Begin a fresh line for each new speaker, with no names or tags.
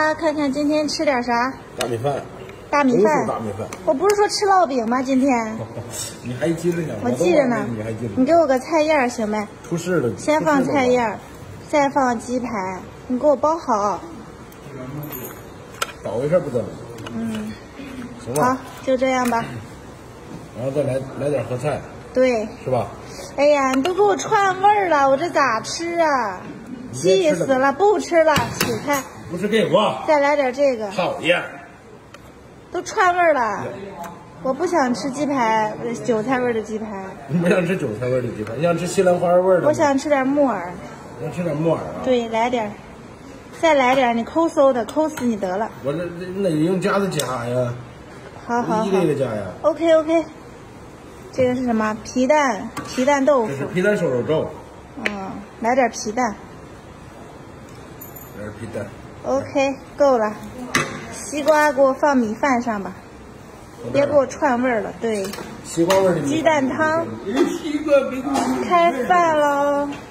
吧，看看今天吃点啥？
大米饭。
大米饭。
大米饭。
我不是说吃烙饼吗？今天。
你还记着呢？
我记着呢。
你还记着？
你给我个菜叶行呗？
出事了。
先放菜叶，再放鸡排，你给我包好。
倒一下不得了？
嗯。
行吧。
好，就这样吧。
然后再来点合菜。
对。
是吧？
哎呀，你都给我串味儿了，我这咋吃啊？气死了，不吃了，起开。
不是给我。
再来点这个。
讨厌。
都串味儿了，我不想吃鸡排，韭菜味的鸡排。
你不想吃韭菜味的鸡排，你想吃西兰花味的？
我想吃点木耳。
想吃点木耳啊？
对，来点，再来点，你抠搜的，抠死你得了。
我这那得用夹子夹呀。
好，
一个一个夹呀。
OK， 这个是什么？皮蛋豆腐。
这是皮蛋瘦肉粥。
嗯，来点皮蛋。
来点皮蛋。
OK， 够了。西瓜给我放米饭上吧，别给我串味儿了。对，
西瓜味的
鸡蛋汤，开饭喽。